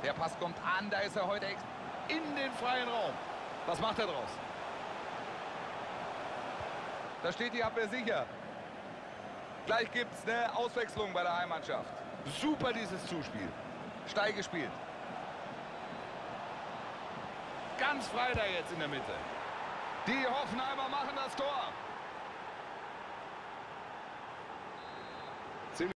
Der Pass kommt an, da ist er heute in den freien Raum. Was macht er draus? Da steht die Abwehr sicher. Gleich gibt es eine Auswechslung bei der Heimmannschaft. Super dieses Zuspiel. Steil gespielt. Ganz frei da jetzt in der Mitte. Die Hoffenheimer machen das Tor.